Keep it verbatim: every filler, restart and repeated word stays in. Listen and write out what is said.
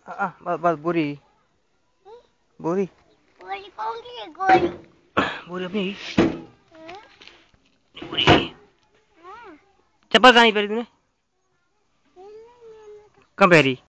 आ, बस बस बोरी बोरी बोरी कौन सी है गोरी? बोरी अपनी बोरी। चप्पल कहाँ नहीं पहनी तूने? कहाँ पहनी?